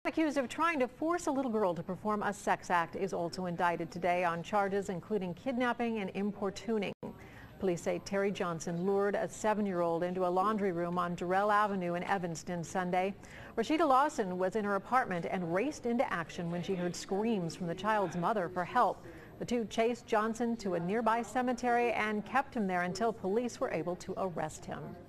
Accused of trying to force a little girl to perform a sex act is also indicted today on charges including kidnapping and importuning. Police say Terry Johnson lured a 7-year-old into a laundry room on Durrell Avenue in Evanston Sunday. Rasheeda Lawson was in her apartment and raced into action when she heard screams from the child's mother for help. The two chased Johnson to a nearby cemetery and kept him there until police were able to arrest him.